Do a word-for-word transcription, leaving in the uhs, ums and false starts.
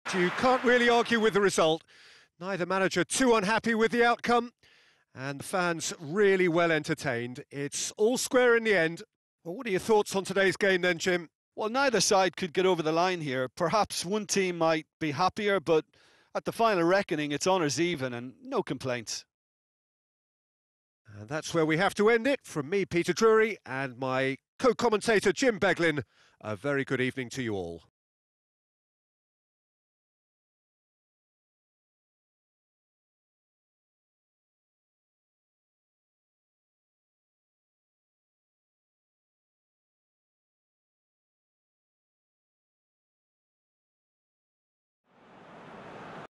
You can't really argue with the result. Neither manager too unhappy with the outcome, and the fans really well entertained. It's all square in the end. Well, what are your thoughts on today's game then, Jim? Well, neither side could get over the line here. Perhaps one team might be happier, but at the final reckoning, it's honours even and no complaints. And that's where we have to end it. From me, Peter Drury, and my co-commentator, Jim Beglin, a very good evening to you all.